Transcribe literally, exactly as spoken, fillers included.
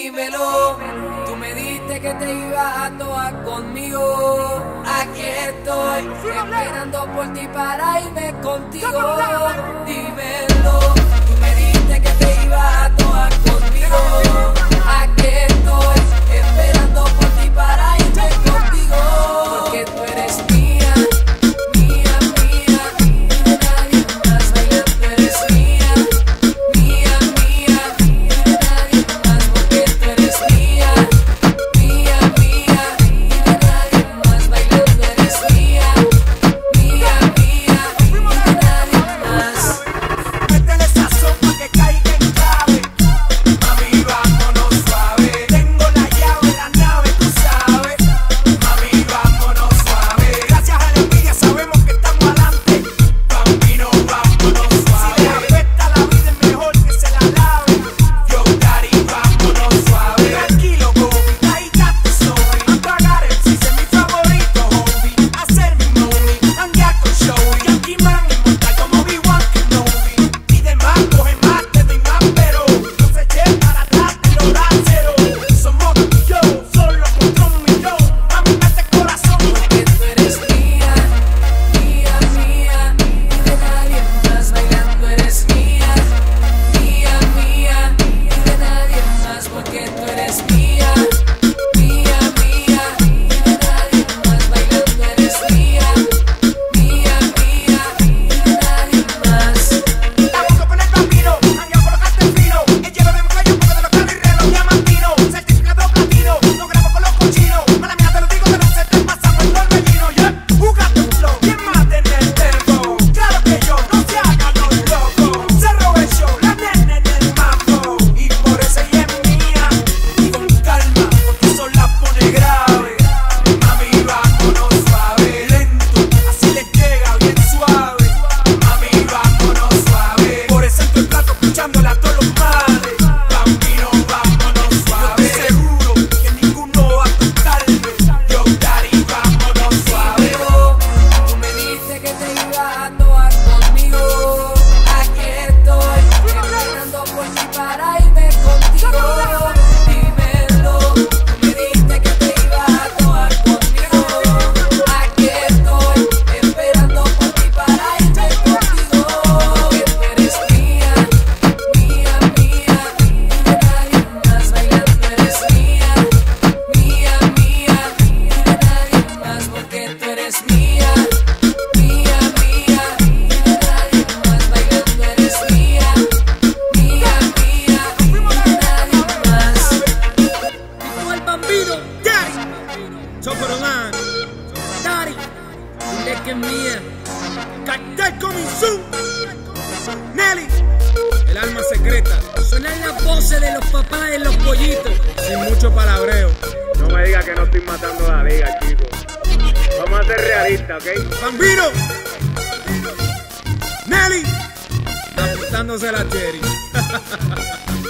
dímelo. Tú me dijiste que te ibas a toar conmigo. Aquí estoy, esperando por ti para irme contigo. Dímelo. Tú me dijiste que te ibas a toar conmigo. Aquí estoy, esperando por ti para irme contigo. Porque tú eres mía, mía, mía, y de nadie más bailando eres mía. Mía, mía, y de nadie más, porque tú eres mía. Mía, mía, y de nadie más bailando eres mía. Mía, mía, y de nadie más. Métele sazón pa' que caiga en clave. Mami, vámonos suave. Tengo la llave, la nave, tú sabes. Mami, vámonos suave. Gracias a la envidia sabemos que estamos adelante. Bambino, vámonos suave. Si le afecta la vida es mejor que se la lave. Yo, Daddy, vámonos suave. Tranquilo, Bobby, ahí está tu sobre. A pagar el si es mi favorito, hobby. Hacer mi movie, hanguear con Showy. Yankee Man, inmortal como Obi-Wan Kenobi. Y demás, coge más, te doy más, pero no se eche para atrás, tiro cero. Somos tú y yo, solo contra un millón. Mami, mete corazón. Porque tú eres mía, mía, mía, y de nadie más bailando eres mía. Mía, mía, y de nadie más, porque tú eres mía. Mía, mía, y de nadie más bailando eres mía. Mía, mía, y de nadie más. Estamos con el bambino, hangueo con los cartes finos. El hielo de Moncayo porque de los carros y reloj diamantino. Certificado platino, no grabo con los cochinos. Mala mía, te lo digo que no se te pasamos el torbellino. Yeah, jugate un flow, ¿quién más tiene el tempo? Claro que yo, no se hagan los locos. Cerro el show, la nena en el mambo. Y por eso ella es mía. Y con calma, porque eso la pone grave. Mami, vámonos suave, lento, así le llega bien suave. Mami, vámonos suave. Por eso en tu plato escuchándola a todos los males. Bambino, vámonos suave. Yo seguro que ninguno va a tocarme. Yo, Daddy, vámonos suave. Tú me dijiste que te ibas a toar conmigo. Aquí estoy, esperando por ti para irme contigo. Dímelo. Tú me dijiste que te ibas a toar conmigo. Aquí estoy, esperando por ti para irme contigo. Porque tú eres mía, mía, mía, y de nadie más bailando eres mía. Mía, mía, y de nadie más, porque tú eres mía. Mía, mía, y de nadie más bailando eres mía. Mía, mía, y de nadie más. Y con el bambino, Daddy. Chocorolán, Daddy. Dile que es mía. Cartel coming soon. Nelly, el alma secreta. Suenan las voces de los papás de los pollitos. Sin mucho palabreo. No me digas que no estoy matando la liga, chicos. Vamos a ser realistas, ¿ok? Bambino, Nelly, apuntándose la cherry.